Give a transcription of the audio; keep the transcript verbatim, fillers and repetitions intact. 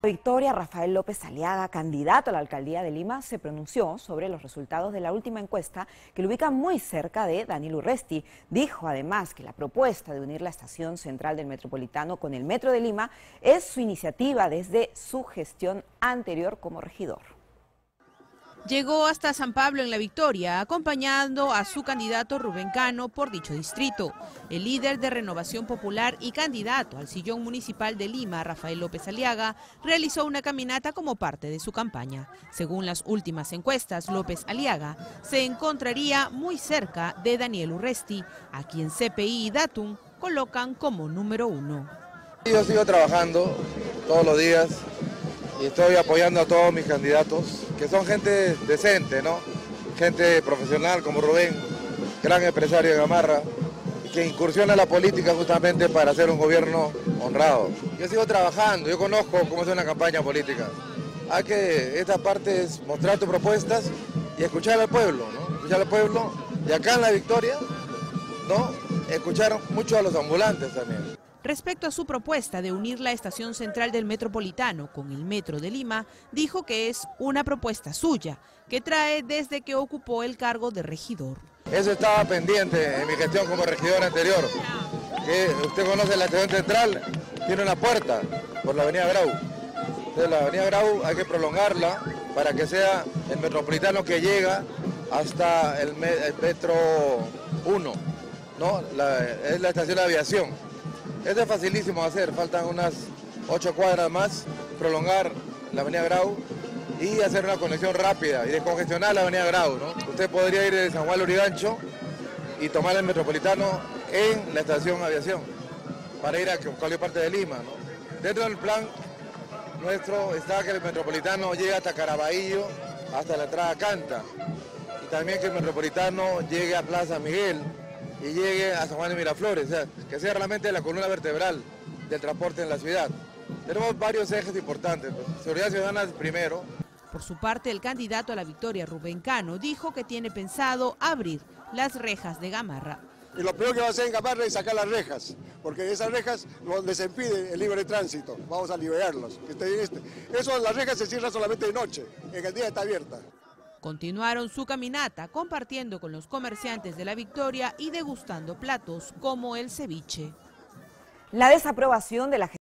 Victoria, Rafael López Aliaga, candidato a la alcaldía de Lima, se pronunció sobre los resultados de la última encuesta que lo ubica muy cerca de Daniel Urresti. Dijo además que la propuesta de unir la estación central del Metropolitano con el Metro de Lima es su iniciativa desde su gestión anterior como regidor. Llegó hasta San Pablo en La Victoria, acompañando a su candidato Rubén Cano por dicho distrito. El líder de Renovación Popular y candidato al sillón municipal de Lima, Rafael López Aliaga, realizó una caminata como parte de su campaña. Según las últimas encuestas, López Aliaga se encontraría muy cerca de Daniel Urresti, a quien C P I y Datum colocan como número uno. Yo sigo trabajando todos los días y estoy apoyando a todos mis candidatos, que son gente decente, ¿no? Gente profesional como Rubén, gran empresario de Gamarra, que incursiona en la política justamente para hacer un gobierno honrado. Yo sigo trabajando, yo conozco cómo es una campaña política. Hay que, esta parte es mostrar tus propuestas y escuchar al pueblo, ¿no? Escuchar al pueblo, y acá en La Victoria, ¿no? Escuchar mucho a los ambulantes también. Respecto a su propuesta de unir la estación central del Metropolitano con el Metro de Lima, dijo que es una propuesta suya, que trae desde que ocupó el cargo de regidor. Eso estaba pendiente en mi gestión como regidor anterior. Que usted conoce la estación central, tiene una puerta por la avenida Grau. Entonces la avenida Grau hay que prolongarla para que sea el Metropolitano que llega hasta el, el Metro uno, ¿no? La, es la estación de aviación. Esto es facilísimo de hacer, faltan unas ocho cuadras más, prolongar la avenida Grau y hacer una conexión rápida y descongestionar la avenida Grau, ¿no? Usted podría ir de San Juan Lurigancho y tomar el Metropolitano en la estación aviación para ir a cualquier parte de Lima, ¿no? Dentro del plan nuestro está que el Metropolitano llegue hasta Caraballo, hasta la entrada a Canta, y también que el Metropolitano llegue a Plaza Miguel y llegue a San Juan de Miraflores, o sea, que sea realmente la columna vertebral del transporte en la ciudad. Tenemos varios ejes importantes, pues, seguridad ciudadana primero. Por su parte, el candidato a la Victoria, Rubén Cano, dijo que tiene pensado abrir las rejas de Gamarra. Y lo primero que va a hacer en Gamarra es sacar las rejas, porque esas rejas les impide el libre tránsito. Vamos a liberarlos. Eso, las rejas se cierran solamente de noche, en el día está abierta. Continuaron su caminata compartiendo con los comerciantes de La Victoria y degustando platos como el ceviche. La desaprobación de la